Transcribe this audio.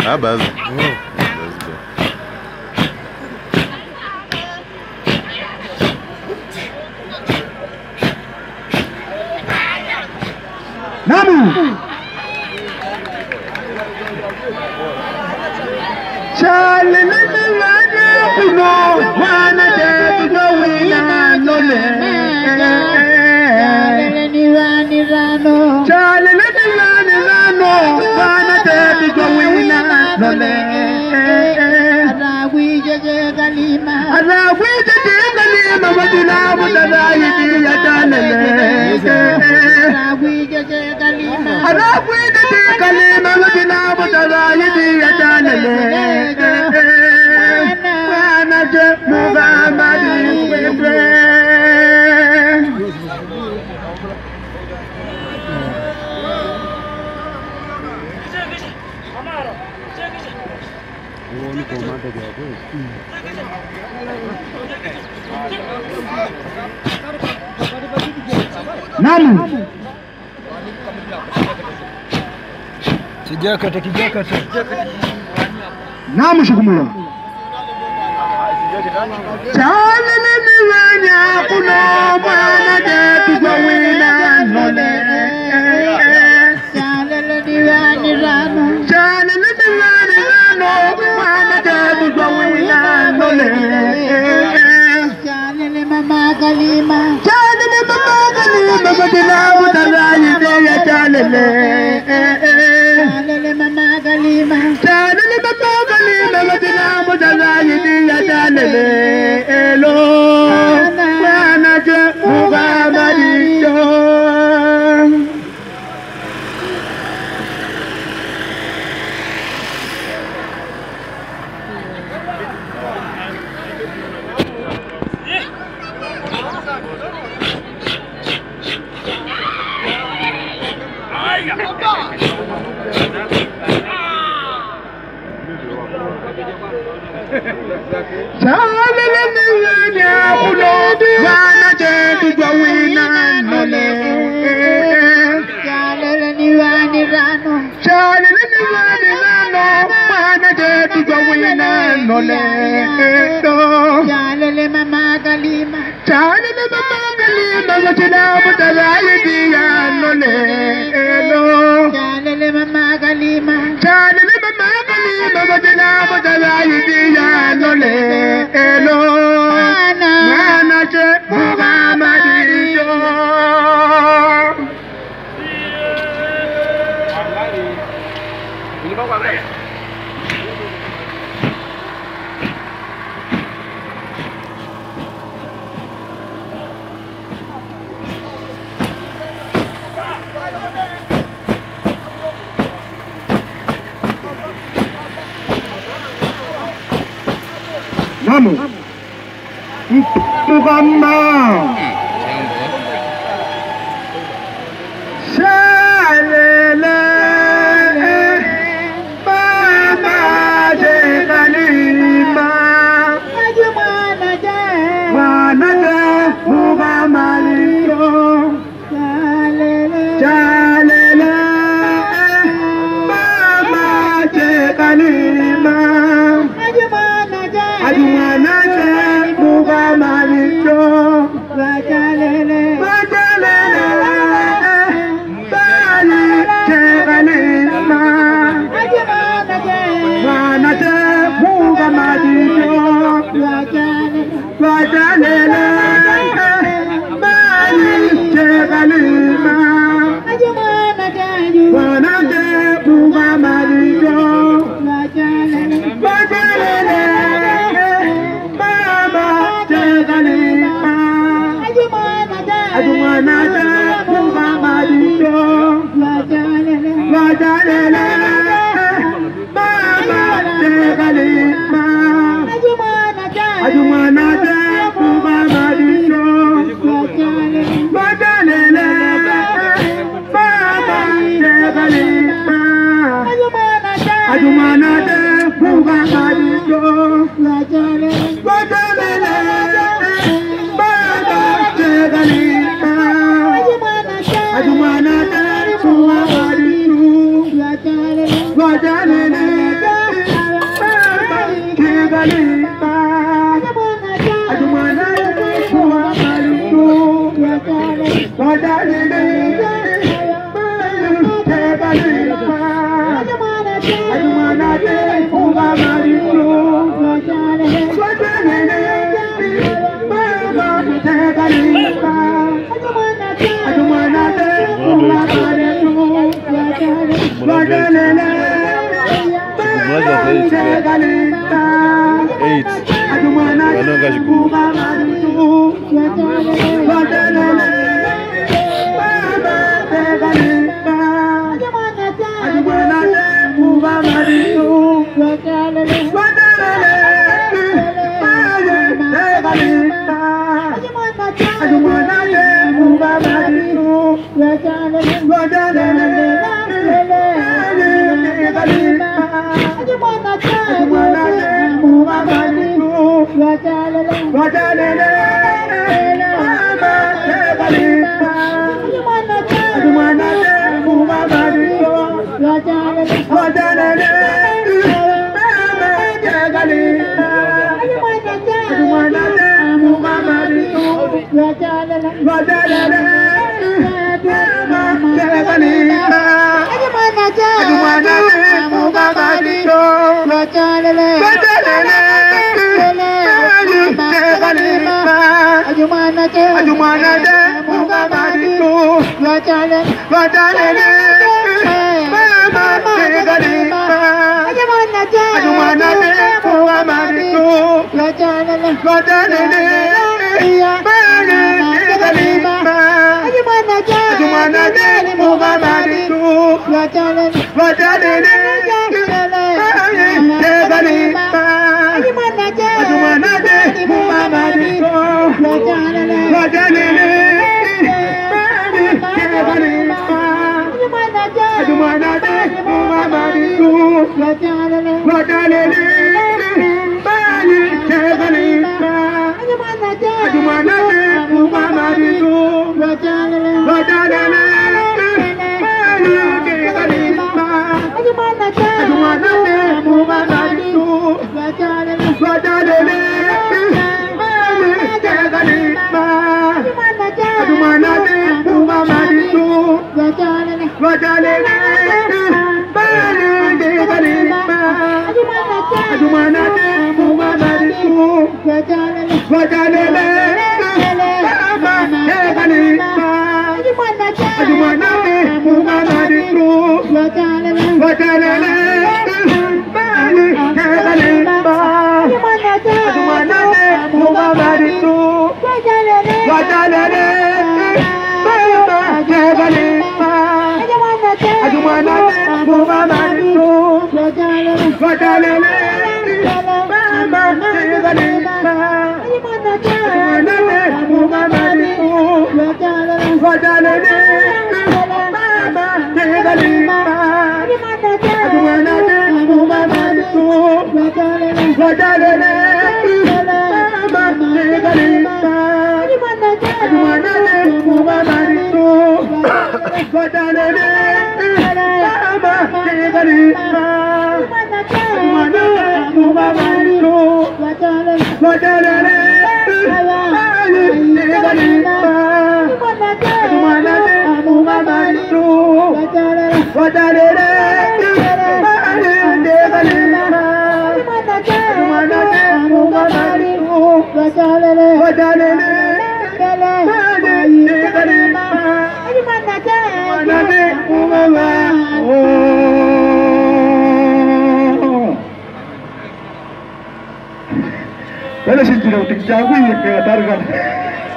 basi. Namu. Chale kuno wana de wina nole. Chale wana de wina nole. Arawi jeje galima madina mutadai ya dalele. Arawi jeje galima madina mutadai ya dalele. Wana je mugamadi wendre. Namu. Kijakata. Namu shukumula. Chale niwanya kuno mwana de wina nole. Chale niwanya mwana de wina nole. Chale mama galima madina mutadai ya dalele. Chale mama galima madina mutadai ya dalele. Elo wana je mugamadi yo. Chale niwanya kuno wana de wina nole. Chale niwanya wana de wina nole. Chale mama galima madina mutadai ya nole. Chale mama galima madina mutadai ya nole. Elo wana je mugamadi yo. Namu. Muhammad. Shalele mama je kalima. Wana je mugamaliyo. Shalele mama je kalima. Adumana je mugamaliyo. Wajalele bali je kalima. Wana je mugamaliyo. Wajalele bali je kalima. Wana je mugamaliyo. Wajalele mama je kalima. Adumana je mugamaliyo. Wajalele mama je kalima. Adumana je mugamaliyo. Wajalele mama je kalima. Adumana je mugamaliyo. Wajalele mama je kalima. Adumana je mugamaliyo. Wala si Jiro, tigjago yung kaya targan.